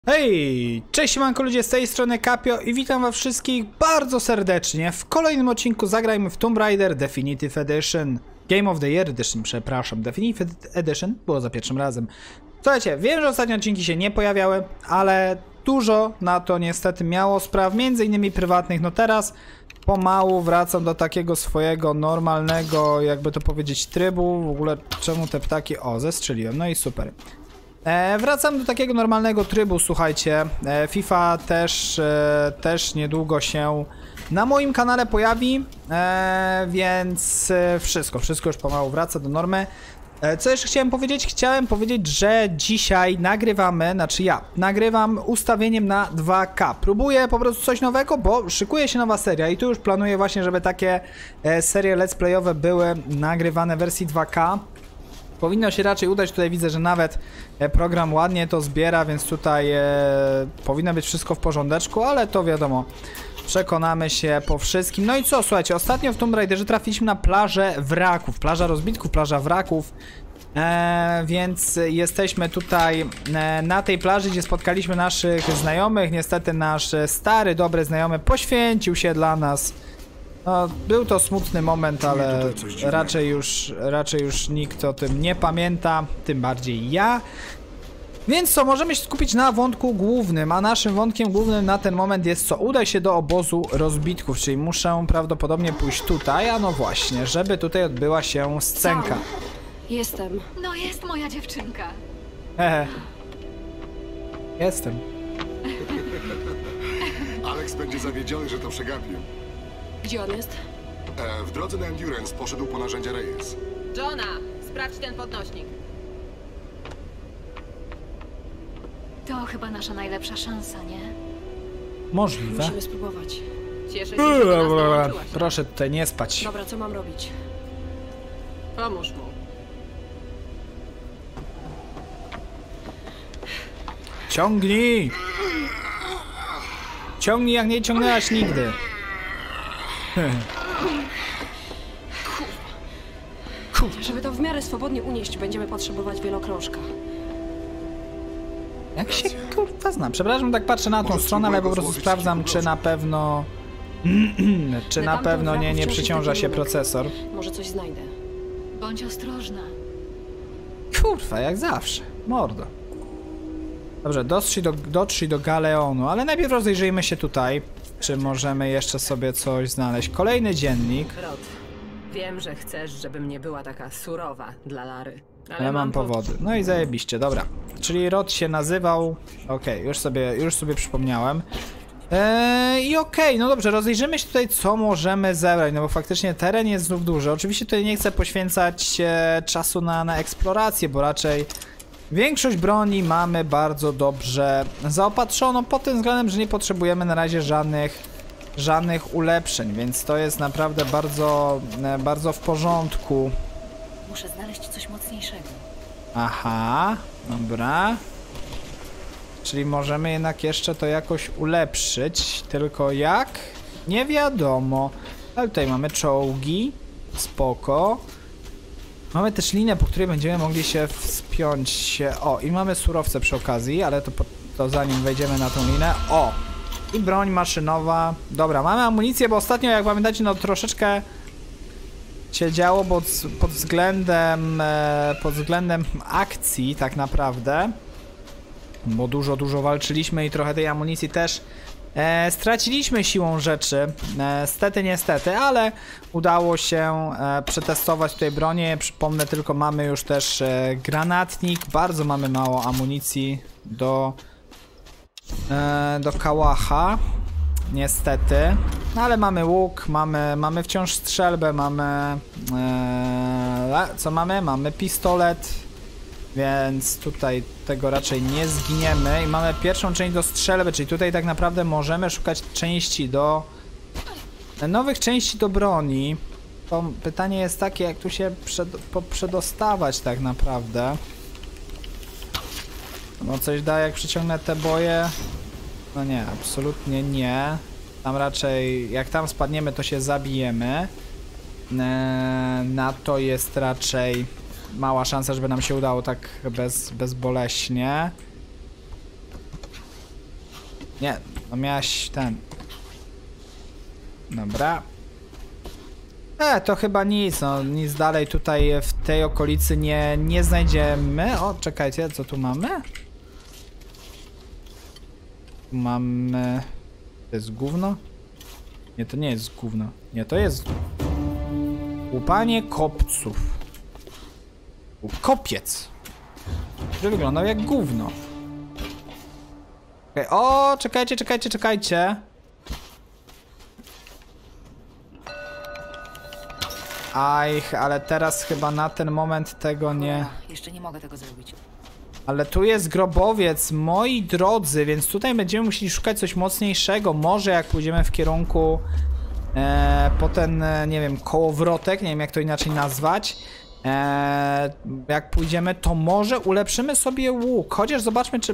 Hej! Cześć siemanko ludzie, z tej strony Kapio i witam was wszystkich bardzo serdecznie. W kolejnym odcinku zagrajmy w Tomb Raider Definitive Edition. Game of the Year Edition, przepraszam. Definitive Edition było za pierwszym razem. Słuchajcie, wiem, że ostatnie odcinki się nie pojawiały, ale dużo na to niestety miało spraw, między innymi prywatnych. No teraz pomału wracam do takiego swojego normalnego, jakby to powiedzieć, trybu. W ogóle czemu te ptaki? O, zestrzeliłem, no i super. Wracam do takiego normalnego trybu, słuchajcie. FIFA też niedługo się na moim kanale pojawi, więc wszystko już pomału wraca do normy. Co jeszcze chciałem powiedzieć? Chciałem powiedzieć, że dzisiaj nagrywamy, znaczy ja nagrywam ustawieniem na 2K. Próbuję po prostu coś nowego, bo szykuje się nowa seria i tu już planuję właśnie, żeby takie serie let's playowe były nagrywane w wersji 2K. Powinno się raczej udać, tutaj widzę, że nawet program ładnie to zbiera, więc tutaj powinno być wszystko w porządeczku, ale to wiadomo, przekonamy się po wszystkim. No i co, słuchajcie, ostatnio w Tomb Raiderze trafiliśmy na plażę wraków, plaża rozbitków, plaża wraków, więc jesteśmy tutaj na tej plaży, gdzie spotkaliśmy naszych znajomych. Niestety nasz stary, dobry znajomy poświęcił się dla nas. No, był to smutny moment, ale raczej już nikt o tym nie pamięta, tym bardziej ja. Więc co, możemy się skupić na wątku głównym, a naszym wątkiem głównym na ten moment jest co? Udaj się do obozu rozbitków, czyli muszę prawdopodobnie pójść tutaj, a no właśnie, żeby tutaj odbyła się scenka. Jestem. No jest moja dziewczynka. Jestem. Alex będzie zawiedziony, że to przegapił. Gdzie on jest? W drodze na Endurance poszedł po narzędzia Reyes. Johna, sprawdź ten podnośnik. To chyba nasza najlepsza szansa, nie? Możliwe. Musimy spróbować. Cieszę się, że do nas dołączyłaś. Proszę tutaj nie spać. Dobra, co mam robić? Pomóż mu. Ciągnij! Ciągnij, jak nie ciągnęłaś nigdy. Żeby to w miarę swobodnie unieść, będziemy potrzebować wielokrążka. Jak się kurwa znam. Przepraszam, tak patrzę na tą stronę, ale po prostu sprawdzam, czy na pewno czy na pewno nie przyciąża się procesor. Może coś znajdę. Bądź ostrożna. Kurwa, jak zawsze. Mordo. Dobrze, dotrzyj do Galeonu, ale najpierw rozejrzyjmy się tutaj, czy możemy jeszcze sobie coś znaleźć. Kolejny dziennik. Rod, wiem, że chcesz, żebym nie była taka surowa dla Lary. Ale mam powody. No i zajebiście, dobra. Czyli Rod się nazywał... Okej, już sobie przypomniałem. I okej, no dobrze, rozejrzymy się tutaj, co możemy zebrać, no bo faktycznie teren jest znów duży. Oczywiście tutaj nie chcę poświęcać czasu na eksplorację, bo raczej większość broni mamy bardzo dobrze zaopatrzoną, pod tym względem, że nie potrzebujemy na razie żadnych ulepszeń, więc to jest naprawdę bardzo w porządku. Muszę znaleźć coś mocniejszego. Aha, dobra. Czyli możemy jednak jeszcze to jakoś ulepszyć, tylko jak? Nie wiadomo. Ale tutaj mamy czołgi, spoko. Mamy też linę, po której będziemy mogli się wspiąć. O, i mamy surowce przy okazji, ale to zanim wejdziemy na tą linę. O! I broń maszynowa. Dobra, mamy amunicję, bo ostatnio, jak pamiętacie, no troszeczkę się działo, bo pod względem akcji tak naprawdę. Bo dużo walczyliśmy i trochę tej amunicji też straciliśmy siłą rzeczy. Niestety, ale udało się przetestować tutaj bronię. Przypomnę tylko, mamy już też granatnik. Bardzo mamy mało amunicji do kałacha. Niestety. No ale mamy łuk, mamy wciąż strzelbę, mamy... co mamy? Mamy pistolet. Więc tutaj tego raczej nie zginiemy. I mamy pierwszą część do strzelby, czyli tutaj tak naprawdę możemy szukać nowych części do broni. To pytanie jest takie, jak tu się przedostawać tak naprawdę. No coś da, jak przyciągnę te boje? No nie, absolutnie nie. Tam raczej, jak tam spadniemy, to się zabijemy. Na to jest raczej mała szansa, żeby nam się udało tak bezboleśnie. Nie, no miałaś ten. Dobra. To chyba nic, no nic dalej tutaj w tej okolicy nie znajdziemy. O, czekajcie, co tu mamy? Tu mamy... To jest gówno? Nie, to nie jest gówno. Nie, to jest... Łupanie kopców. Kopiec. Który wyglądał jak gówno. Okay. O, czekajcie. Aj, ale teraz chyba na ten moment tego nie... Jeszcze nie mogę tego zrobić. Ale tu jest grobowiec, moi drodzy, więc tutaj będziemy musieli szukać coś mocniejszego. Może jak pójdziemy w kierunku po ten, nie wiem, kołowrotek, nie wiem jak to inaczej nazwać. Jak pójdziemy, to może ulepszymy sobie łuk. Chociaż zobaczmy, czy...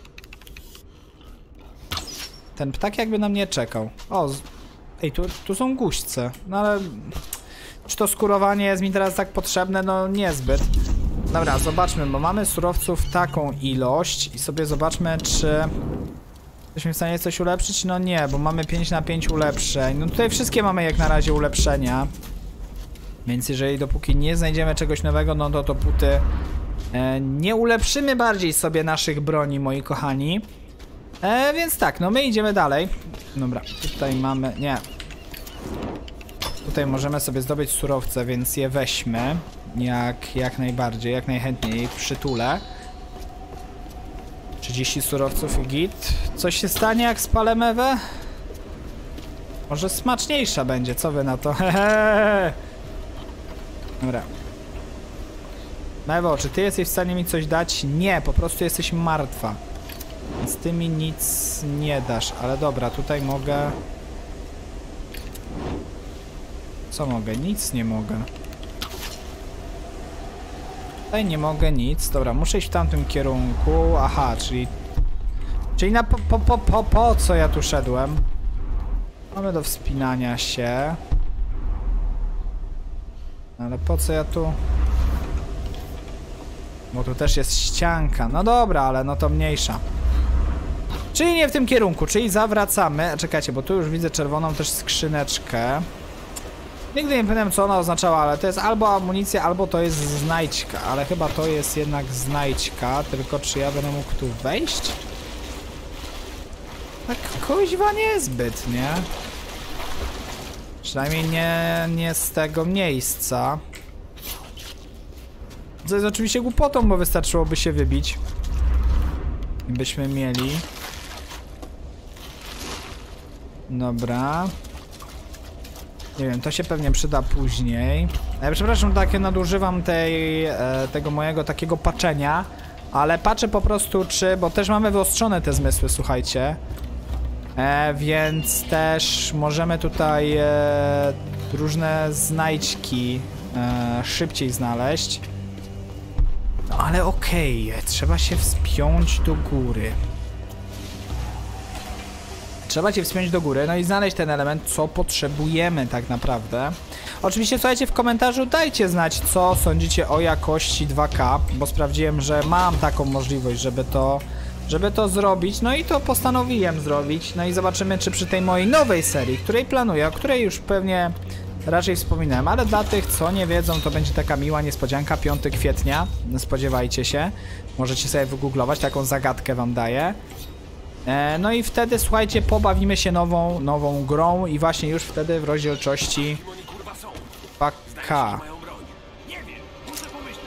Ten ptak jakby na mnie czekał. O, ej, tu są guźce. No ale... Czy to skurowanie jest mi teraz tak potrzebne? No niezbyt. Dobra, zobaczmy, bo mamy surowców taką ilość i sobie zobaczmy, czy jesteśmy w stanie coś ulepszyć? No nie, bo mamy 5 na 5 ulepszeń. No tutaj wszystkie mamy jak na razie ulepszenia. Więc jeżeli dopóki nie znajdziemy czegoś nowego, no to dopóty nie ulepszymy bardziej sobie naszych broni, moi kochani. Więc tak, no my idziemy dalej. Dobra, tutaj mamy... Nie. Tutaj możemy sobie zdobyć surowce, więc je weźmy. Jak najbardziej, jak najchętniej przytulę. 30 surowców i git. Coś się stanie jak spalę mewę? Może smaczniejsza będzie, co wy na to? Dobra. Mewo, czy ty jesteś w stanie mi coś dać? Nie, po prostu jesteś martwa. Więc ty mi nic nie dasz, ale dobra, tutaj mogę... Co mogę? Nic nie mogę. Tutaj nie mogę nic. Dobra, muszę iść w tamtym kierunku. Aha, czyli na po co ja tu szedłem? Mamy do wspinania się. Ale po co ja tu... Bo tu też jest ścianka. No dobra, ale no to mniejsza. Czyli nie w tym kierunku, czyli zawracamy. Czekajcie, bo tu już widzę czerwoną też skrzyneczkę. Nigdy nie pamiętam, co ona oznaczała, ale to jest albo amunicja, albo to jest znajdźka. Ale chyba to jest jednak znajdźka. Tylko czy ja będę mógł tu wejść? Tak kuźwa niezbyt, nie? Przynajmniej nie z tego miejsca. Co jest oczywiście głupotą, bo wystarczyłoby się wybić. I byśmy mieli. Dobra. Nie wiem, to się pewnie przyda później. Ja przepraszam, takie nadużywam tego mojego takiego patrzenia. Ale patrzę po prostu bo też mamy wyostrzone te zmysły, słuchajcie. Więc też możemy tutaj różne znajdźki szybciej znaleźć. No ale okej, trzeba się wspiąć do góry. Trzeba się wspiąć do góry, no i znaleźć ten element, co potrzebujemy tak naprawdę. Oczywiście, słuchajcie, w komentarzu dajcie znać, co sądzicie o jakości 2K, bo sprawdziłem, że mam taką możliwość, żeby to zrobić, no i to postanowiłem zrobić. No i zobaczymy, czy przy tej mojej nowej serii, której planuję, o której już pewnie raczej wspominałem, ale dla tych, co nie wiedzą, to będzie taka miła niespodzianka, 5 kwietnia, spodziewajcie się. Możecie sobie wygooglować, taką zagadkę wam daję. No i wtedy, słuchajcie, pobawimy się nową grą i właśnie już wtedy w rozdzielczości 2K. Nie wiem, muszę pomyśleć.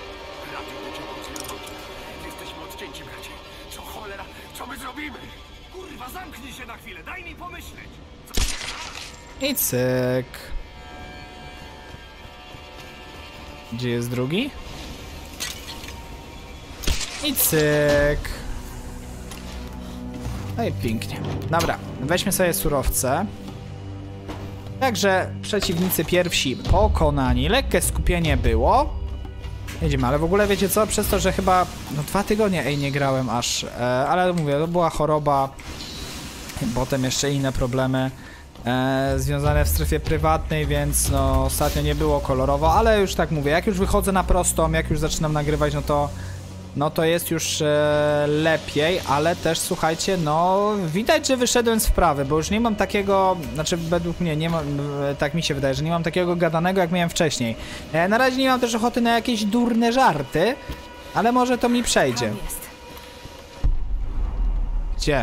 Jesteśmy odcięci, bracie. Co cholera, co my zrobimy? Kurwa, zamknij się na chwilę, daj mi pomyśleć. I cyk. Gdzie jest drugi? I cyk. No i pięknie. Dobra, weźmy sobie surowce. Także przeciwnicy pierwsi pokonani. Lekkie skupienie było. Jedziemy, ale w ogóle wiecie co? Przez to, że chyba 2 tygodnie nie grałem aż. Ale mówię, to była choroba. Potem jeszcze inne problemy związane w strefie prywatnej, więc no ostatnio nie było kolorowo, ale już tak mówię, jak już wychodzę na prostą, jak już zaczynam nagrywać, no to no to jest już lepiej, ale też słuchajcie, no widać, że wyszedłem z wprawy, bo już nie mam takiego, znaczy według mnie, nie mam, tak mi się wydaje, że nie mam takiego gadanego, jak miałem wcześniej. Na razie nie mam też ochoty na jakieś durne żarty, ale może to mi przejdzie. Tam jest. Gdzie?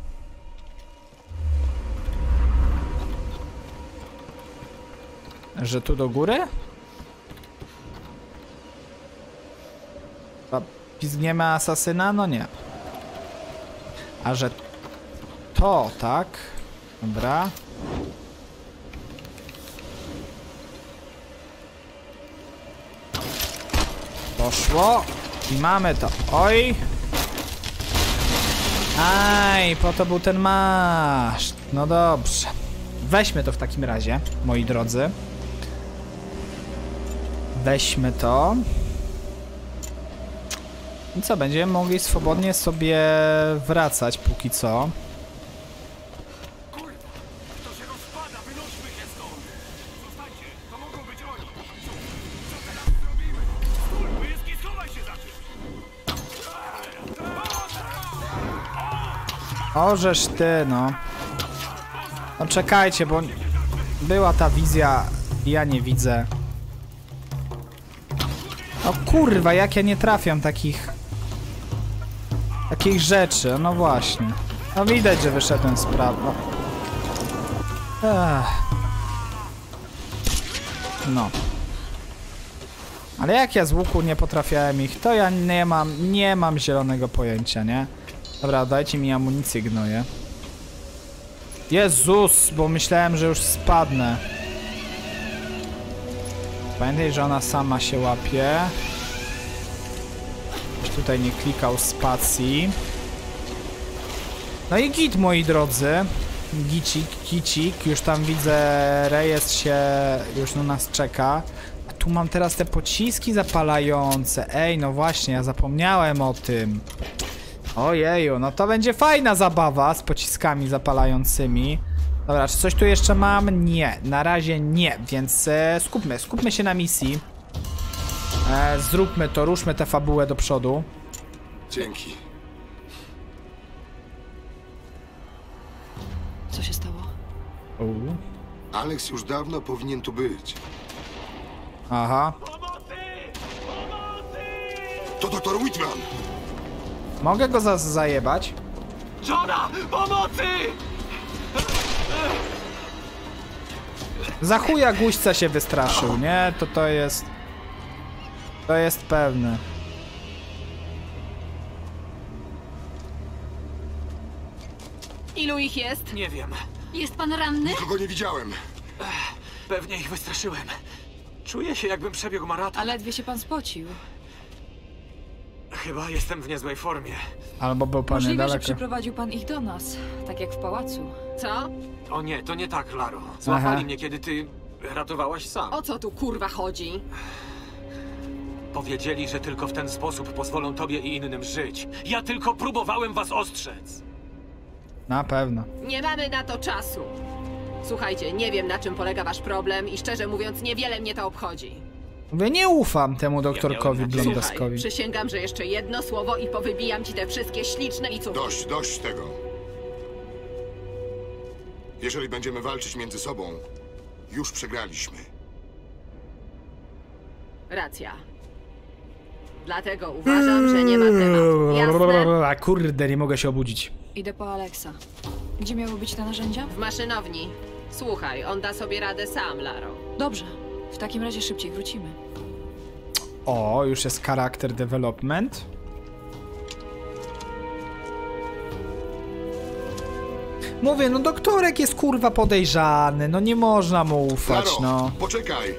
Że tu do góry? A pizgniemy asasyna? No nie. A że to, tak? Dobra. Poszło. I mamy to. Oj. Aj, po to był ten maszt. No dobrze. Weźmy to w takim razie, moi drodzy. Weźmy to. I co, będziemy mogli swobodnie sobie wracać póki co. Kurwa, to się rozpada, wynośmy się stąd! Zostańcie, to mogą być oni! Co teraz zrobimy? Stój, błyski, schowaj się za czymś! Ożeż ty, no. No czekajcie, bo była ta wizja i ja nie widzę. O kurwa, jak ja nie trafiam takich rzeczy, no właśnie. No widać, że wyszedłem z prawa. No. Ale jak ja z łuku nie potrafiałem ich, to ja nie mam zielonego pojęcia, nie? Dobra, dajcie mi amunicję, gnoje. Jezus, bo myślałem, że już spadnę. Pamiętaj, że ona sama się łapie. Już tutaj nie klikał spacji. No i git, moi drodzy. Gicik. Już tam widzę, Reyes się już na nas czeka. A tu mam teraz te pociski zapalające. Ej, no właśnie, ja zapomniałem o tym. Ojeju, no to będzie fajna zabawa z pociskami zapalającymi. Dobra, czy coś tu jeszcze mam? Nie, na razie nie, więc skupmy się na misji. Zróbmy to, ruszmy tę fabułę do przodu. Dzięki. Co się stało? Alex już dawno powinien tu być. Aha. To doktor Whitman! Mogę go zajebać? Johna, pomocy! Za chuja guźca się wystraszył, nie? To jest... To jest pewne. Ilu ich jest? Nie wiem. Jest pan ranny? Nikogo nie widziałem. Pewnie ich wystraszyłem. Czuję się, jakbym przebiegł maraton. A ledwie się pan spocił. Chyba jestem w niezłej formie. Albo był pan Możliwe, że niedaleko. przyprowadził pan ich do nas, tak jak w pałacu. Co? O nie, to nie tak, Laro. Złapali Aha. mnie, kiedy ty ratowałaś sam. O co tu kurwa chodzi? Powiedzieli, że tylko w ten sposób pozwolą tobie i innym żyć. Ja tylko próbowałem was ostrzec. Na pewno. Nie mamy na to czasu. Słuchajcie, nie wiem na czym polega wasz problem i szczerze mówiąc niewiele mnie to obchodzi. Mówię, nie ufam temu doktorkowi nadzieję. Słuchaj, blondeskowi. przysięgam, że jeszcze jedno słowo i powybijam ci te wszystkie śliczne licówki. Dość tego. Jeżeli będziemy walczyć między sobą, już przegraliśmy. Racja. Dlatego uważam, że nie ma tematu. Jasne? A kurde, nie mogę się obudzić. Idę po Alexa. Gdzie miały być te narzędzia? W maszynowni. Słuchaj, on da sobie radę sam, Laro. Dobrze. W takim razie szybciej wrócimy. O, już jest character development. Mówię, no doktorek jest kurwa podejrzany, no nie można mu ufać, Laro, no. poczekaj!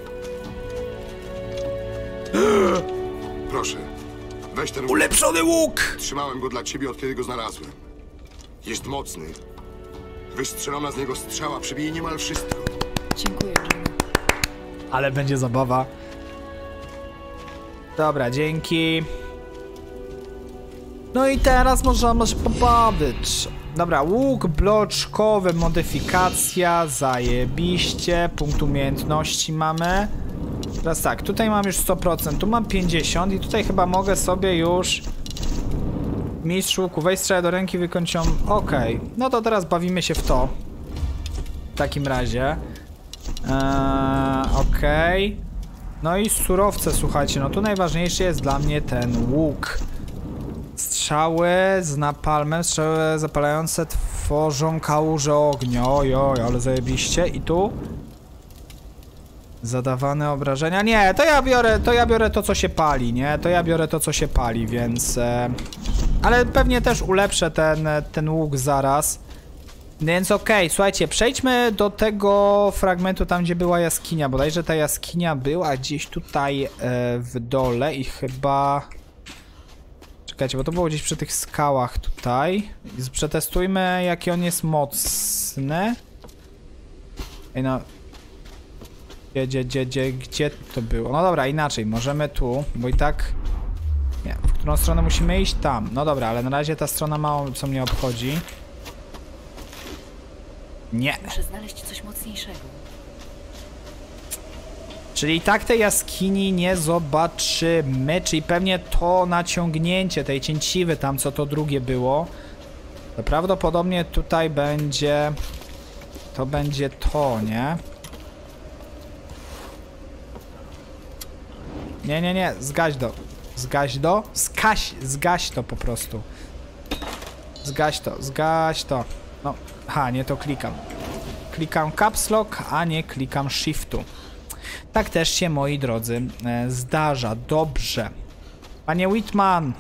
Proszę, weź ten łuk. Ulepszony łuk! Trzymałem go dla ciebie, od kiedy go znalazłem. Jest mocny. Wystrzelona z niego strzała przebije niemal wszystko. Dziękuję, Jim. Ale będzie zabawa. Dobra, dzięki. No i teraz możemy się pobawić. Dobra, łuk bloczkowy, modyfikacja, zajebiście. Punkt umiejętności mamy. Teraz tak, tutaj mam już 100%, tu mam 50 i tutaj chyba mogę sobie już... Mistrz łuku, weź strzałę do ręki, wykończ ją. Okej, no to teraz bawimy się w to. W takim razie. Okej. No i surowce, słuchajcie, no tu najważniejszy jest dla mnie ten łuk. Strzały z napalmem, strzały zapalające tworzą kałuże ognia. Ojoj, ale zajebiście. I tu? Zadawane obrażenia. Nie, to ja biorę to, co się pali, nie? To ja biorę to, co się pali, więc... ale pewnie też ulepszę ten łuk zaraz. Więc okej, słuchajcie, przejdźmy do tego fragmentu tam, gdzie była jaskinia. Bodajże ta jaskinia była gdzieś tutaj w dole i chyba... Czekajcie, bo to było gdzieś przy tych skałach tutaj. Przetestujmy, jaki on jest mocny. Ej no... Gdzie to było? No dobra, inaczej, możemy tu, bo i tak... Nie, w którą stronę musimy iść? Tam. No dobra, ale na razie ta strona mało co mnie obchodzi. Nie. Muszę znaleźć coś mocniejszego. Czyli i tak tej jaskini nie zobaczymy, czyli pewnie to naciągnięcie tej cięciwy tam, co to drugie było, to prawdopodobnie tutaj będzie... To będzie to, nie? Nie, zgaś to. Zgaś to po prostu. Zgaś to. No, nie to klikam. Klikam caps lock, a nie klikam shiftu. Tak też się, moi drodzy, zdarza. Dobrze. Panie Whitman.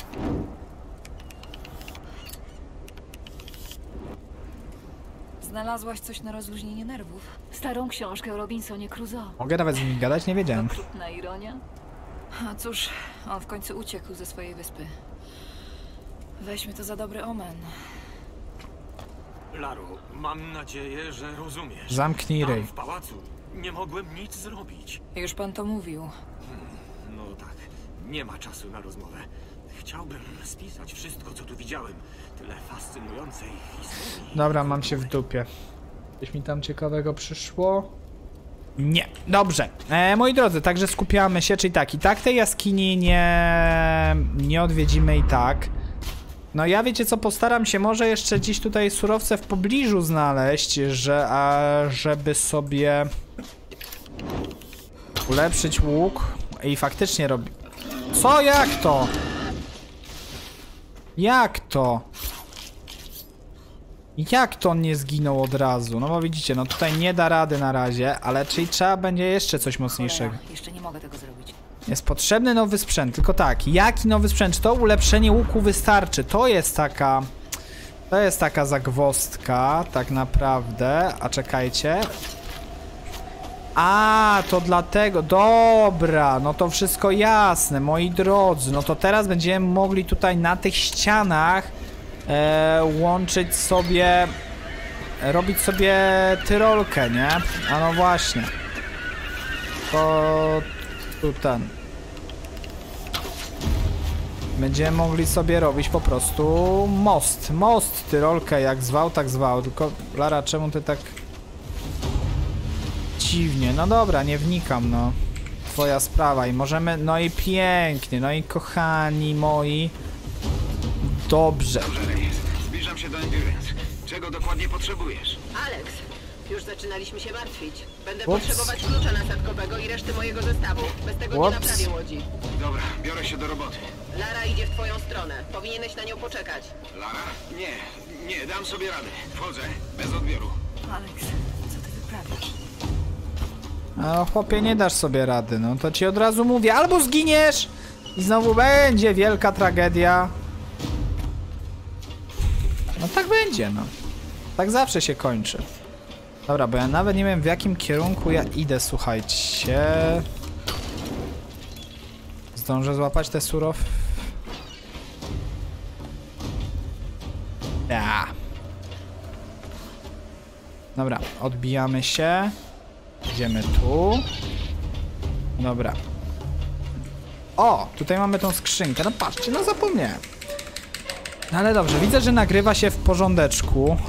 Znalazłaś coś na rozluźnienie nerwów? Starą książkę o Robinsonie Crusoe. Mogę nawet z nimi gadać? Nie wiedziałem. Okrutna ironia. A cóż, on w końcu uciekł ze swojej wyspy. Weźmy to za dobry omen. Laro, mam nadzieję, że rozumiesz. Zamknij ryj. Tam w pałacu nie mogłem nic zrobić. Już pan to mówił. No tak, nie ma czasu na rozmowę. Chciałbym spisać wszystko, co tu widziałem. Tyle fascynującej historii. Dobra, mam się w dupie. Coś mi tam ciekawego przyszło? Nie. Dobrze. Moi drodzy, także skupiamy się, czyli tak, i tak tej jaskini nie odwiedzimy i tak. No ja wiecie co, postaram się może jeszcze gdzieś tutaj surowce w pobliżu znaleźć, żeby sobie ulepszyć łuk i faktycznie robi... Co? Jak to? Jak to? Jak to on nie zginął od razu? No bo widzicie, no tutaj nie da rady na razie, ale czyli trzeba będzie jeszcze coś mocniejszego. Cholera, jeszcze nie mogę tego zrobić. Jest potrzebny nowy sprzęt, tylko tak, jaki nowy sprzęt? Czy to ulepszenie łuku wystarczy? To jest taka zagwozdka, tak naprawdę. A czekajcie. A, to dlatego, dobra, no to wszystko jasne, moi drodzy. No to teraz będziemy mogli tutaj na tych ścianach łączyć sobie, robić sobie tyrolkę, nie? A no właśnie. To tu ten. Będziemy mogli sobie robić po prostu most, tyrolkę, jak zwał, tak zwał. Tylko Lara, czemu ty tak dziwnie? No dobra, nie wnikam, no. Twoja sprawa i możemy, no i pięknie, no i kochani moi. Dobrze. Dobrze, Reyes. Zbliżam się do Endurance. Czego dokładnie potrzebujesz? Alex, już zaczynaliśmy się martwić. Będę potrzebować klucza nasadkowego i reszty mojego zestawu. Bez tego nie naprawię łodzi. Dobra, biorę się do roboty. Lara idzie w twoją stronę. Powinieneś na nią poczekać. Lara? Nie, dam sobie radę. Wchodzę, bez odbioru. Alex, co ty wyprawiasz? No chłopie, nie dasz sobie rady, no to ci od razu mówię, albo zginiesz i znowu będzie wielka tragedia. No tak będzie, no. Tak zawsze się kończy. Dobra, bo ja nawet nie wiem, w jakim kierunku ja idę, słuchajcie. Zdążę złapać te surow... Ja. Dobra, odbijamy się. Idziemy tu. Dobra. O, tutaj mamy tą skrzynkę. No patrzcie, no zapomniałem. No ale dobrze, widzę, że nagrywa się w porządeczku,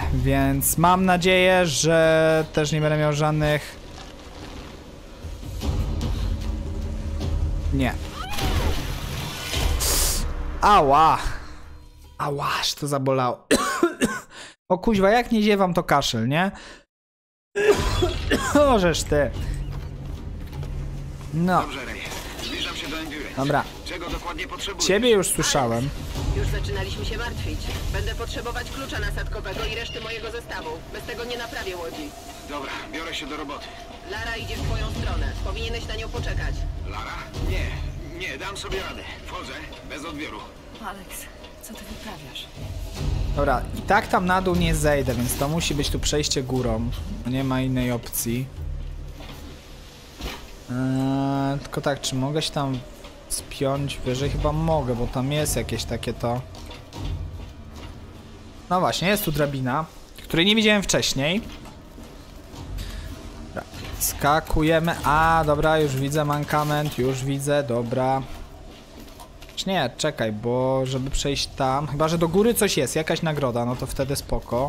więc mam nadzieję, że też nie będę miał żadnych Nie. Ała. Ała, aż to zabolało. O kuźwa, jak nie ziewam, to kaszel, nie? Możesz ty. No, Dobrze, Ray. Zbliżam się do Endurance. dobra. Czego dokładnie potrzebuję? Ciebie już słyszałem. Już zaczynaliśmy się martwić. Będę potrzebować klucza nasadkowego i reszty mojego zestawu. Bez tego nie naprawię łodzi. Dobra, biorę się do roboty. Lara idzie w twoją stronę. Powinieneś na nią poczekać. Lara? Nie, dam sobie radę. Wchodzę, bez odbioru. Alex, co ty wyprawiasz? Dobra, i tak tam na dół nie zejdę, więc to musi być tu przejście górą. Nie ma innej opcji. Tylko tak, czy mogę się tam spiąć wyżej? Chyba mogę, bo tam jest jakieś takie to... No właśnie, jest tu drabina, której nie widziałem wcześniej. Dobra, skakujemy. A, dobra, już widzę mankament, już widzę, dobra. Nie, czekaj, bo żeby przejść tam... Chyba, że do góry coś jest, jakaś nagroda, no to wtedy spoko.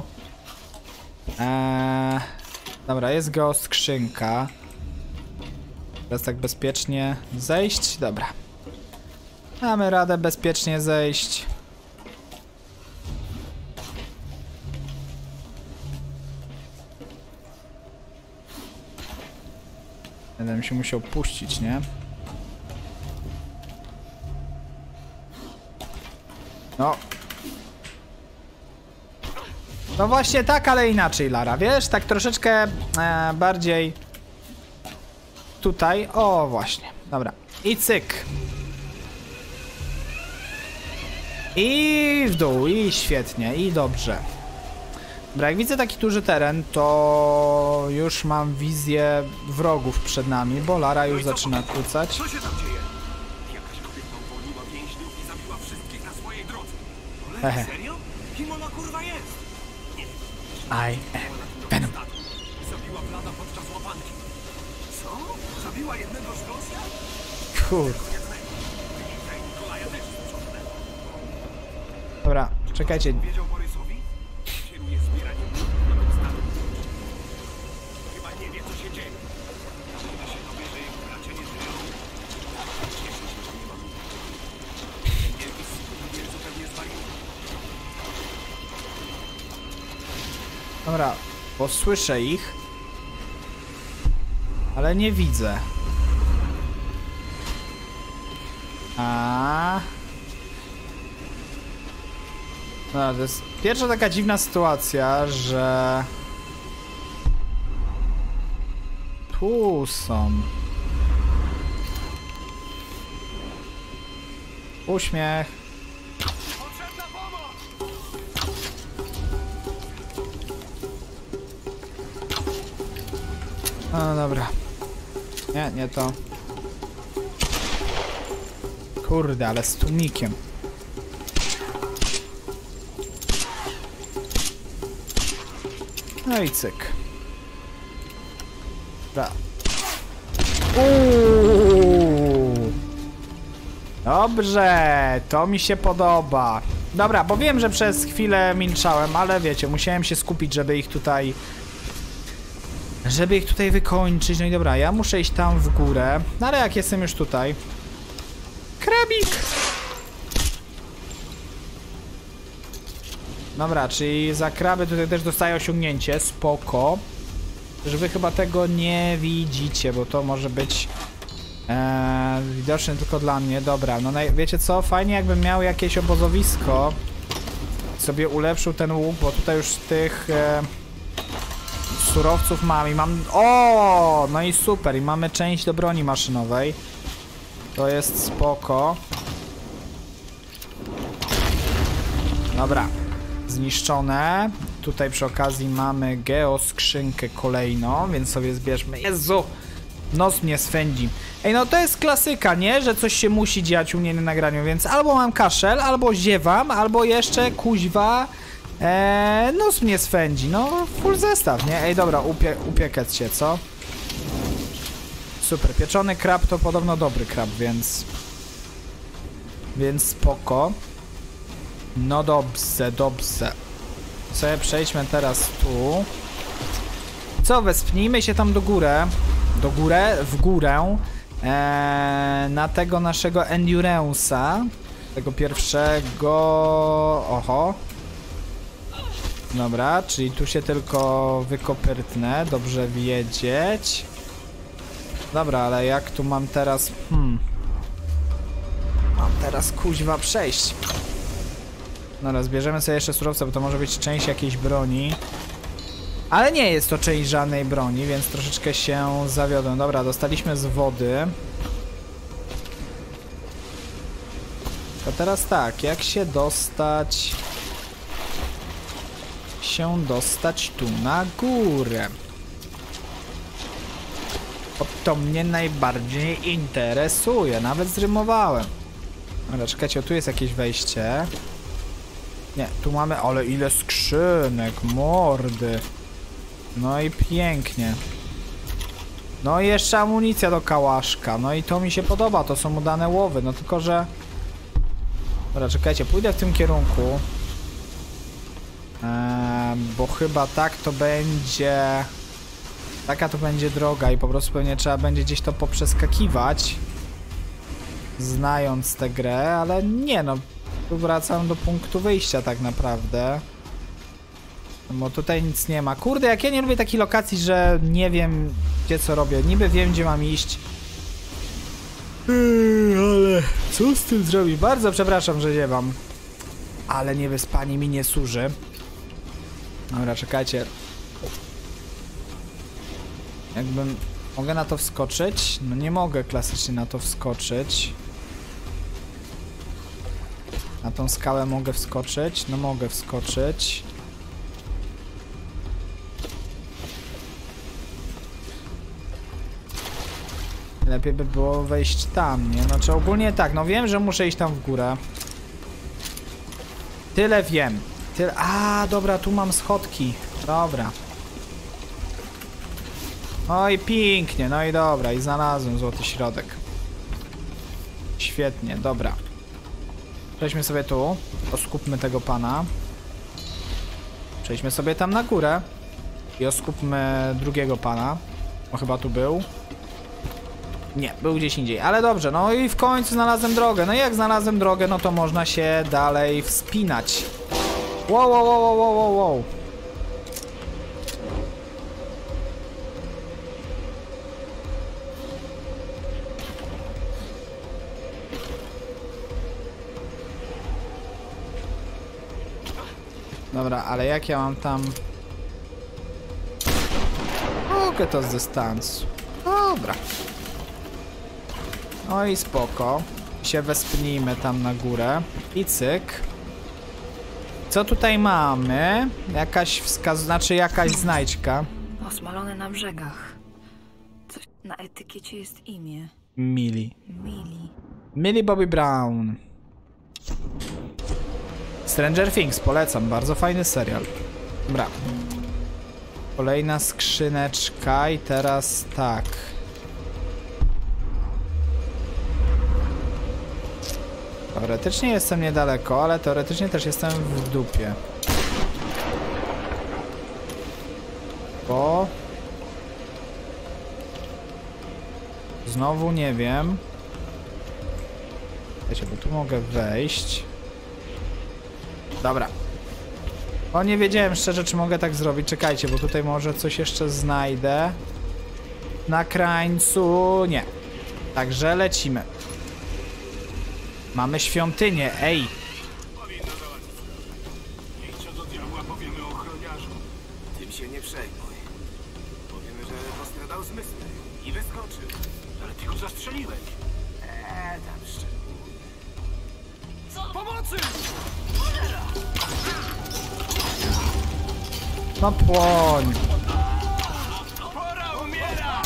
Dobra, jest geoskrzynka. Teraz tak bezpiecznie zejść? Dobra. Mamy radę bezpiecznie zejść. Będę się musiał puścić, nie? No. No właśnie tak, ale inaczej, Lara, wiesz? Tak troszeczkę bardziej tutaj. O, właśnie. Dobra. I cyk. I w dół, i świetnie, i dobrze. Dobra, jak widzę taki duży teren, to już mam wizję wrogów przed nami, bo Lara już zaczyna kłócać. Co się tam dzieje? Jakaś kobieta uwolniła więźniów i zabiła wszystkich na swojej drodze. Hehe. Ale serio? Kim ona kurwa jest? I Venom. Zabiła Vlada podczas łapanki. Co? Zabiła jednego z Rosjan? Kur... Dobra, czekajcie. Wiedział Borysowi? Kieruje zbieraniem nawet statku. Chyba nie wie, co się dzieje. Kiedy się dowie, że jego bracia nie żyją, cieszy się, że nie ma ludzi. Ten wielki skupieniec zupełnie zwariuje. Dobra, bo słyszę ich, ale nie widzę. No, to jest pierwsza taka dziwna sytuacja, że... Tu są. Uśmiech. Potrzebna pomoc! No dobra. Nie, nie to. Kurde, ale z tłumikiem. No i cyk. Dobra. Dobrze, to mi się podoba. Dobra, bo wiem, że przez chwilę milczałem, ale wiecie, musiałem się skupić, żeby ich tutaj wykończyć. No i dobra, ja muszę iść tam w górę. No ale jak jestem już tutaj... Krabik! Dobra, czyli za kraby tutaj też dostaję osiągnięcie. Spoko. Że wy chyba tego nie widzicie, bo to może być widoczne tylko dla mnie. Dobra, no wiecie co? Fajnie jakbym miał jakieś obozowisko. Sobie ulepszył ten łuk, bo tutaj już tych surowców mam i mam... O, no i super. I mamy część do broni maszynowej. To jest spoko. Dobra. Zniszczone. Tutaj przy okazji mamy geoskrzynkę kolejną, więc sobie zbierzmy. Jezu! Nos mnie swędzi. Ej, no to jest klasyka, nie? Że coś się musi dziać u mnie na nagraniu, więc albo mam kaszel, albo ziewam, albo jeszcze kuźwa nos mnie swędzi. No, full zestaw, nie? Ej, dobra, upiekać się, co? Super, pieczony krab to podobno dobry krab, więc spoko. No dobrze, dobrze. Sobie przejdźmy teraz tu. Co, wespnijmy się tam w górę. Na tego naszego Endurance'a. Tego pierwszego... Oho. Dobra, czyli tu się tylko wykopyrtnę. Dobrze wiedzieć. Dobra, ale jak tu mam teraz... Mam teraz kuźwa przejść. Dobra, zbierzemy sobie jeszcze surowce, bo to może być część jakiejś broni. Ale nie jest to część żadnej broni, więc troszeczkę się zawiodłem. Dobra, dostaliśmy z wody. To teraz tak, jak się dostać... tu na górę. To mnie najbardziej interesuje. Nawet zrymowałem. Ale czekajcie, tu jest jakieś wejście. Nie, tu mamy... Ale ile skrzynek, mordy. No i pięknie. No i jeszcze amunicja do kałaszka. No i to mi się podoba, to są udane łowy. No tylko, że... Dobra, czekajcie, pójdę w tym kierunku. Bo chyba tak to będzie... Taka to będzie droga i po prostu pewnie trzeba będzie gdzieś to poprzeskakiwać. Znając tę grę, ale nie no. Tu wracam do punktu wyjścia tak naprawdę. Bo tutaj nic nie ma. Kurde, jak ja nie lubię takiej lokacji, że nie wiem gdzie co robię. Niby wiem gdzie mam iść. Ale co z tym zrobić? Bardzo przepraszam, że ziewam. Ale niewyspanie mi nie służy. Dobra, czekajcie. Jakbym... Mogę na to wskoczyć? No nie mogę klasycznie na to wskoczyć. Na tą skałę mogę wskoczyć? No mogę wskoczyć. Lepiej by było wejść tam, nie? Znaczy ogólnie tak, no wiem, że muszę iść tam w górę. Tyle wiem. A, dobra, tu mam schodki. Dobra. No i pięknie, no i dobra, i znalazłem złoty środek. Świetnie, dobra. Przejdźmy sobie tu. Oskupmy tego pana. Przejdźmy sobie tam na górę. I oskupmy drugiego pana. O, chyba tu był. Nie, był gdzieś indziej, ale dobrze, no i w końcu znalazłem drogę. No i jak znalazłem drogę, no to można się dalej wspinać. Wow, wow, wow, wow, wow, wow. Dobra, ale jak ja mam tam... Mogę to z dystansu. Dobra. No i spoko. Się wespnijmy tam na górę. I cyk. Co tutaj mamy? Jakaś znaczy jakaś znajdźka. Osmalone na brzegach. Coś na etykiecie jest imię. Millie. Millie. Millie Bobby Brown. Stranger Things, polecam. Bardzo fajny serial. Dobra. Kolejna skrzyneczka i teraz tak. Teoretycznie jestem niedaleko, ale teoretycznie też jestem w dupie. Bo... Znowu nie wiem. Wiecie, bo tu mogę wejść. Dobra. O, nie wiedziałem szczerze, czy mogę tak zrobić. Czekajcie, bo tutaj może coś jeszcze znajdę. Na krańcu... Nie. Także lecimy. Mamy świątynię, ej! Powinno załatwić. Niech co do diabła powiemy ochroniarzu. Tym się nie przejmuj. Powiemy, że postradał zmysły i wyskoczył. Ale ty go zastrzeliłeś. Tam szczegół. Pomocy! No płoń! Pora umiera!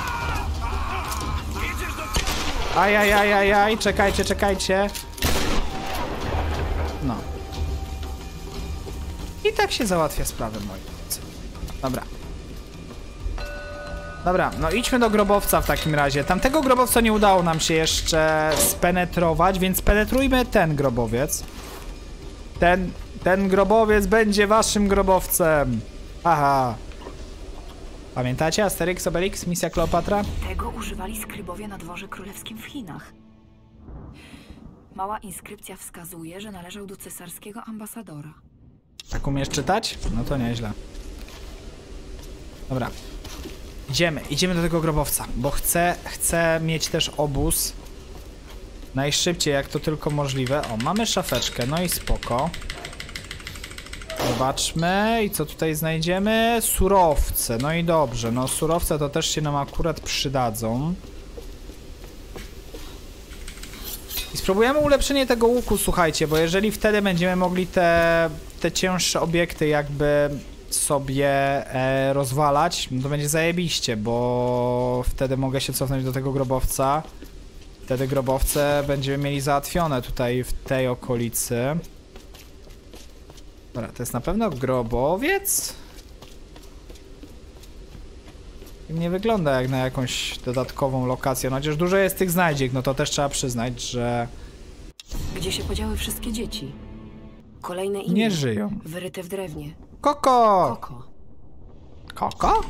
Idziesz do... Ajajajajaj, czekajcie, czekajcie. No. I tak się załatwia sprawę, moi drodzy. Dobra. Dobra, no idźmy do grobowca w takim razie. Tamtego grobowca nie udało nam się jeszcze spenetrować, więc penetrujmy ten grobowiec. Ten grobowiec będzie waszym grobowcem. Aha. Pamiętacie Asterix, Obelix, misja Kleopatra? Tego używali skrybowie na dworze królewskim w Chinach. Mała inskrypcja wskazuje, że należał do cesarskiego ambasadora. Tak umiesz czytać? No to nieźle. Dobra. Idziemy do tego grobowca, bo chcę mieć też obóz najszybciej jak to tylko możliwe. O, mamy szafeczkę, no i spoko. Zobaczmy i co tutaj znajdziemy? Surowce, no i dobrze, no surowce to też się nam akurat przydadzą. I spróbujemy ulepszenie tego łuku, słuchajcie, bo jeżeli wtedy będziemy mogli te cięższe obiekty jakby sobie rozwalać, no to będzie zajebiście, bo wtedy mogę się cofnąć do tego grobowca. Wtedy grobowce będziemy mieli załatwione tutaj w tej okolicy. Dobra, to jest na pewno grobowiec? Nie wygląda jak na jakąś dodatkową lokację, no chociaż dużo jest tych znajdziek, no to też trzeba przyznać, że... Gdzie się podziały wszystkie dzieci? Kolejne imię. Nie żyją. Wyryte w drewnie. Koko! Koko. Koko?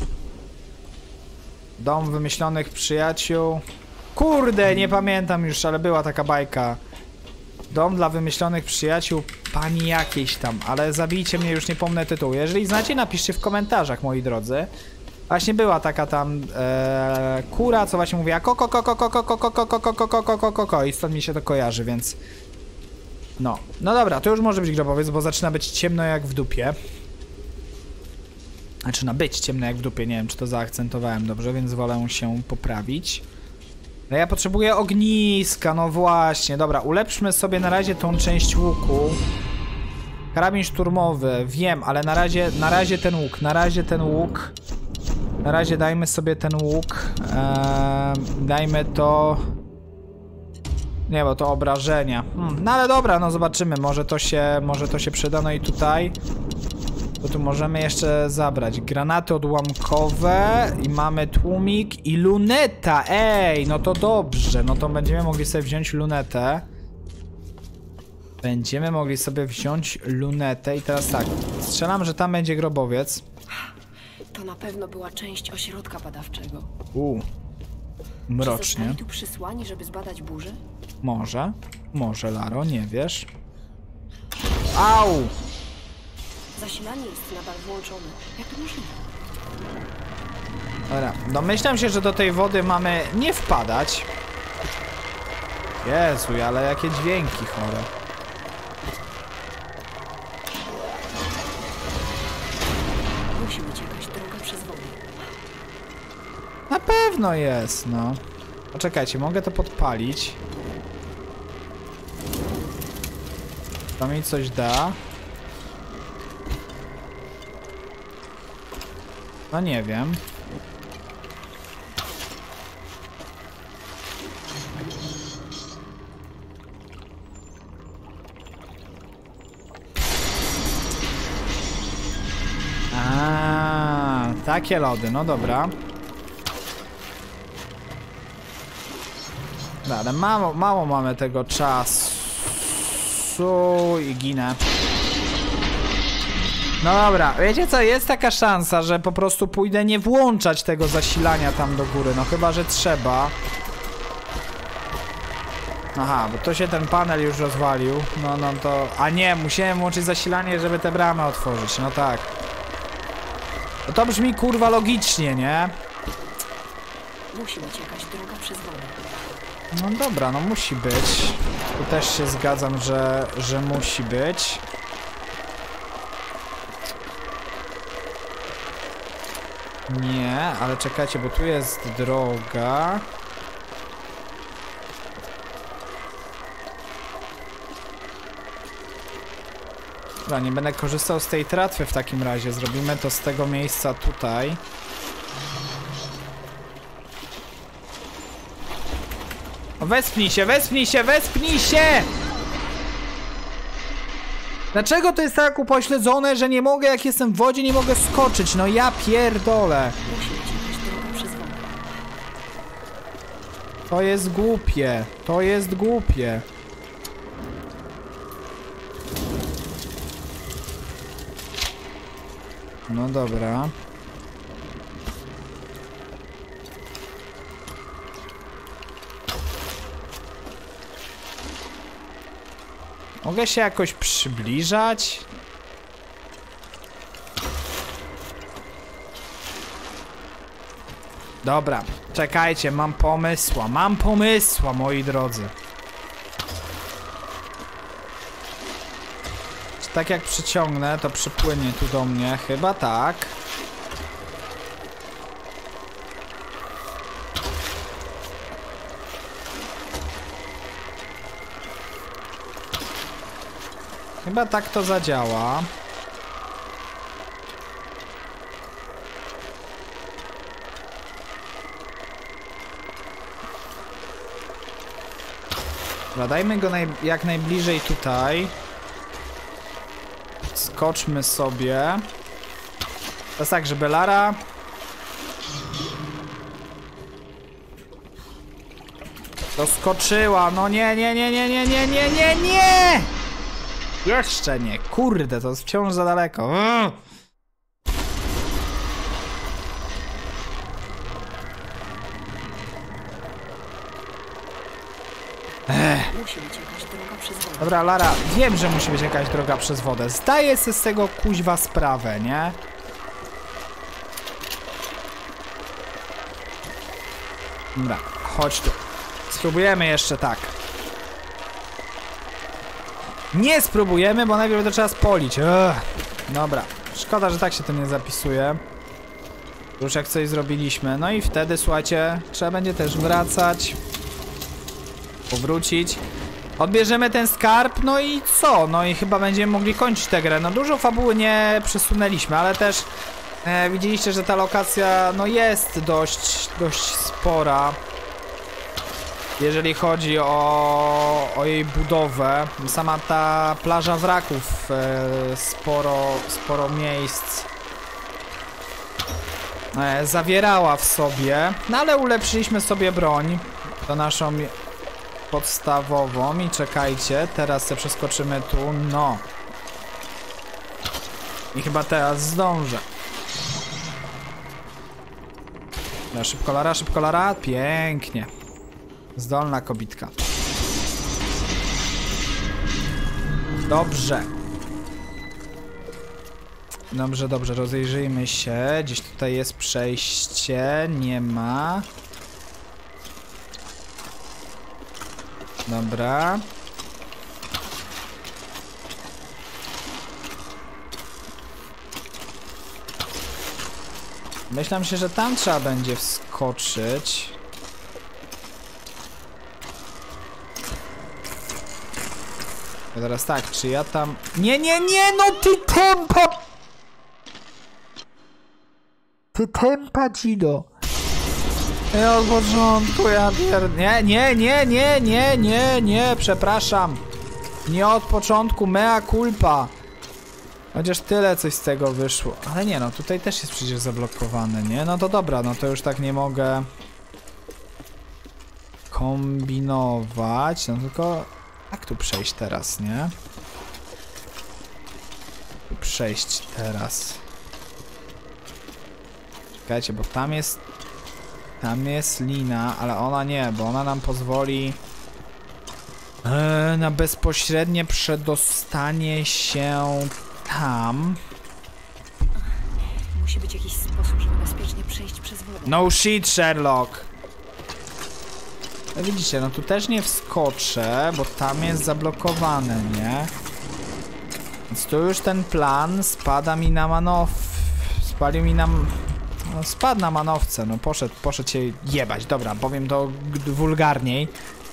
Dom wymyślonych przyjaciół. Kurde, nie pamiętam już, ale była taka bajka. Dom dla wymyślonych przyjaciół pani jakiejś tam, ale zabijcie mnie, już nie pomnę tytułu. Jeżeli znacie, napiszcie w komentarzach, moi drodzy. Właśnie była taka tam kura, co właśnie mówiła koko, koko, koko, koko, koko, koko, koko, koko, koko i stąd mi się to kojarzy, więc... No dobra, to już może być grobowiec, bo zaczyna być ciemno jak w dupie. Zaczyna być ciemno jak w dupie, nie wiem czy to zaakcentowałem dobrze, więc wolę się poprawić. No ja potrzebuję ogniska, no właśnie. Dobra, ulepszmy sobie na razie tą część łuku. Karabin szturmowy, wiem, ale na razie ten łuk, Na razie dajmy sobie ten łuk. Dajmy to... Nie, bo to obrażenia. No ale dobra, no zobaczymy, może to się przyda. No i tutaj... To tu możemy jeszcze zabrać granaty odłamkowe i mamy tłumik i luneta. Ej, no to dobrze. No to będziemy mogli sobie wziąć lunetę. I teraz tak, strzelam, że tam będzie grobowiec. To na pewno była część ośrodka badawczego. Mrocznie. Czy zostali tu przysłani, żeby zbadać burzę? Może, Laro, nie wiesz. Au! Zasilanie jest nadal włączone. Jak to możliwe? Dobra, domyślam się, że do tej wody mamy nie wpadać. Jezu, ale jakie dźwięki chore. Musi być jakaś droga przez wodę. Na pewno jest, no. Poczekajcie, mogę to podpalić. To mi coś da. No nie wiem. Takie lody, no dobra. Ale mało mamy tego czasu i ginę. No dobra, wiecie co, jest taka szansa, że po prostu pójdę nie włączać tego zasilania tam do góry, no chyba, że trzeba. Aha, bo to się ten panel już rozwalił, no to... A nie, musiałem włączyć zasilanie, żeby te bramy otworzyć, no tak. No to brzmi kurwa logicznie, nie? Musi być jakaś droga przez wodę. No dobra, no musi być. Tu też się zgadzam, że musi być. Nie, ale czekajcie, bo tu jest droga. Dobra, nie będę korzystał z tej tratwy w takim razie. Zrobimy to z tego miejsca tutaj. O, wespnij się, wespnij się, wespnij się! Dlaczego to jest tak upośledzone, że nie mogę, jak jestem w wodzie, nie mogę skoczyć? No ja pierdolę. Musi być jakaś droga przez wodę. To jest głupie. To jest głupie. No dobra. Mogę się jakoś przybliżać? Dobra, czekajcie, mam pomysła, moi drodzy. Czy tak jak przyciągnę, to przypłynie tu do mnie? Chyba tak. Chyba tak to zadziała. Dajmy go jak najbliżej tutaj. Skoczmy sobie. To jest tak, żeby Lara... Doskoczyła. No nie. Jeszcze nie. Kurde, to jest wciąż za daleko. Musi być jakaś droga przez wodę. Dobra, Lara, wiem, że musi być jakaś droga przez wodę. Zdaję sobie z tego kuźwa sprawę, nie? Dobra, chodź tu. Spróbujemy jeszcze tak. Nie spróbujemy, bo najpierw to trzeba spolić. Dobra, szkoda, że tak się to nie zapisuje. Już jak coś zrobiliśmy. No i wtedy, słuchajcie, trzeba będzie też wracać. Powrócić. Odbierzemy ten skarb, no i co? No i chyba będziemy mogli kończyć tę grę. No dużo fabuły nie przesunęliśmy, ale też widzieliście, że ta lokacja no jest dość spora. Jeżeli chodzi o jej budowę. Sama ta plaża wraków sporo miejsc zawierała w sobie. No ale ulepszyliśmy sobie broń. To naszą podstawową i czekajcie, teraz se przeskoczymy tu, no. I chyba teraz zdążę. No, szybko Lara, pięknie. Zdolna kobitka. Dobrze. Dobrze, rozejrzyjmy się. Gdzieś tutaj jest przejście, nie ma. Dobra. Myślę się, że tam trzeba będzie wskoczyć. Ja teraz tak, czy ja tam... Nie, no ty tempa! Ty tempa, Cido. Nie od początku, ja nie, przepraszam. Nie od początku, mea culpa. Chociaż tyle coś z tego wyszło. Ale nie no, tutaj też jest przecież zablokowane, nie? No to dobra, no to już tak nie mogę kombinować. No tylko jak tu przejść teraz, nie? Tu przejść teraz. Czekajcie, bo tam jest lina, ale ona nie, bo ona nam pozwoli na bezpośrednie przedostanie się tam. Musi być jakiś sposób, żeby bezpiecznie przejść przez wodę. No shit, Sherlock! No widzicie, no tu też nie wskoczę, bo tam jest zablokowane, nie? Więc tu już ten plan spada mi na spalił mi nam... No spadł na manowce, no poszedł się jebać. Dobra, powiem to wulgarniej.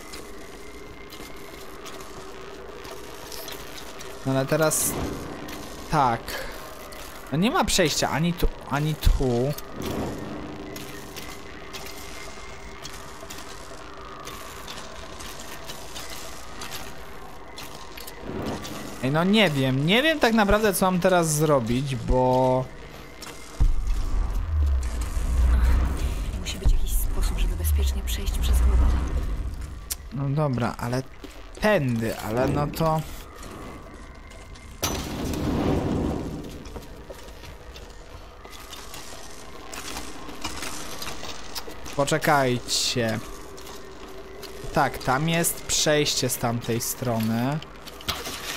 No ale teraz... Tak. No nie ma przejścia ani tu, ani tu. Ej, no nie wiem tak naprawdę co mam teraz zrobić, bo... Musi być jakiś sposób, żeby bezpiecznie przejść przez wodę. No dobra, ale tędy, ale no to... Poczekajcie. Tak, tam jest przejście z tamtej strony.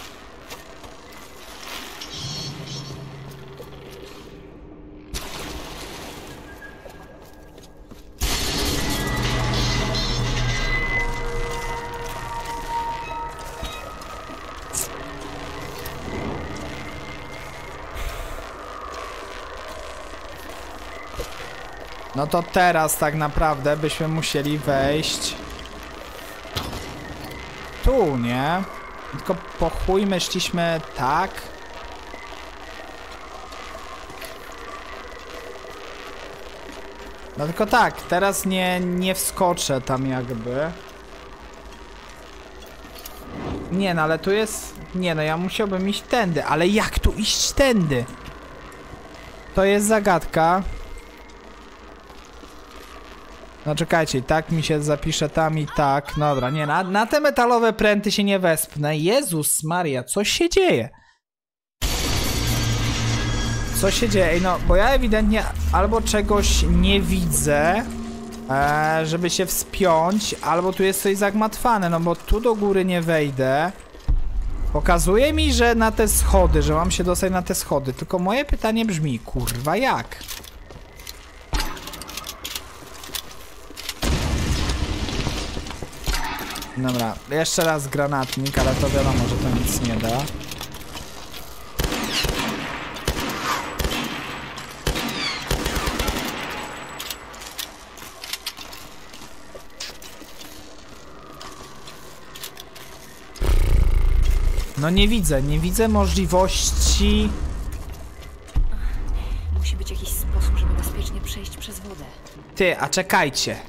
No to teraz tak naprawdę byśmy musieli wejść tu, nie? Tylko po chuj myśliśmy tak. No tylko tak, teraz nie wskoczę tam jakby. Nie no, ale tu jest... Nie no, ja musiałbym iść tędy, ale jak tu iść tędy? To jest zagadka. No czekajcie, tak mi się zapisze tam i tak. Dobra, nie, na te metalowe pręty się nie wespnę. Jezus Maria, co się dzieje? Co się dzieje? Ej, no, bo ja ewidentnie albo czegoś nie widzę, żeby się wspiąć, albo tu jest coś zagmatwane, no bo tu do góry nie wejdę. Pokazuje mi, że na te schody, że mam się dostać na te schody. Tylko moje pytanie brzmi, kurwa, jak? Dobra, jeszcze raz granatnik, ale to wiadomo, że to nic nie da. No nie widzę możliwości. Musi być jakiś sposób, żeby bezpiecznie przejść przez wodę. Ty, a czekajcie.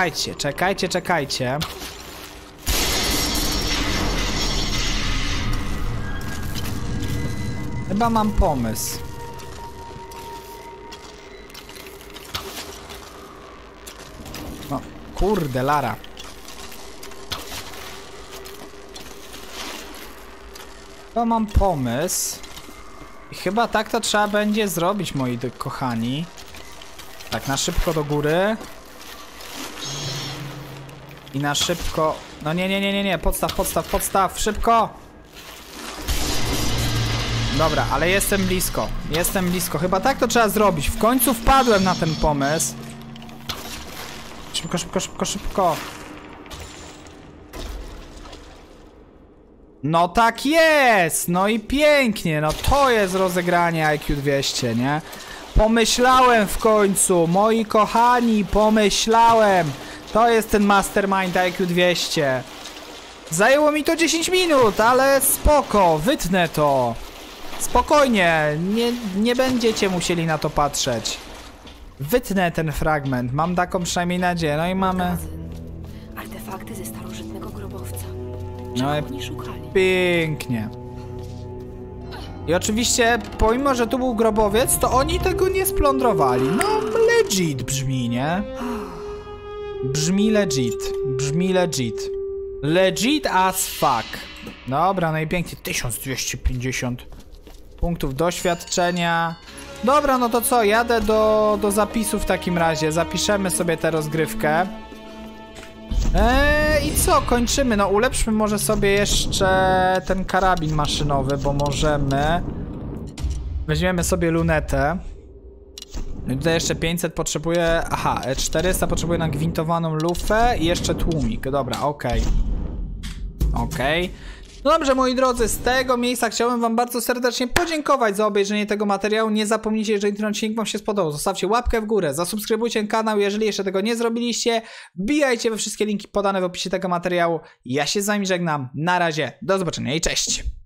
Chyba mam pomysł. No, kurde, Lara. Chyba mam pomysł. I chyba tak to trzeba będzie zrobić, moi kochani. Tak, na szybko do góry. I na szybko... No nie, podstaw, szybko! Dobra, ale jestem blisko. Chyba tak to trzeba zrobić. W końcu wpadłem na ten pomysł. Szybko. No tak jest! No i pięknie, no to jest rozegranie IQ 200, nie? Pomyślałem w końcu, moi kochani, pomyślałem! To jest ten mastermind IQ 200. Zajęło mi to 10 minut, ale spoko, wytnę to. Spokojnie, nie będziecie musieli na to patrzeć. Wytnę ten fragment, mam taką przynajmniej nadzieję, no i mamy... Artefakty ze starożytnego grobowca. No i Oni szukali. pięknie. I oczywiście, pomimo że tu był grobowiec, to oni tego nie splądrowali. No, legit brzmi, nie? Brzmi legit. Legit as fuck. Dobra, no i pięknie. 1250 punktów doświadczenia. Dobra, no to co? Jadę do zapisu w takim razie. Zapiszemy sobie tę rozgrywkę. I co? Kończymy. No ulepszmy może sobie jeszcze ten karabin maszynowy, bo możemy. Weźmiemy sobie lunetę. No i tutaj jeszcze 500 potrzebuje... Aha, 400 potrzebuje na gwintowaną lufę i jeszcze tłumik. Dobra, okej. No dobrze, moi drodzy, z tego miejsca chciałbym wam bardzo serdecznie podziękować za obejrzenie tego materiału. Nie zapomnijcie, jeżeli ten odcinek wam się spodobał, zostawcie łapkę w górę, zasubskrybujcie kanał, jeżeli jeszcze tego nie zrobiliście. Wbijajcie we wszystkie linki podane w opisie tego materiału. Ja się z wami żegnam. Na razie, do zobaczenia i cześć!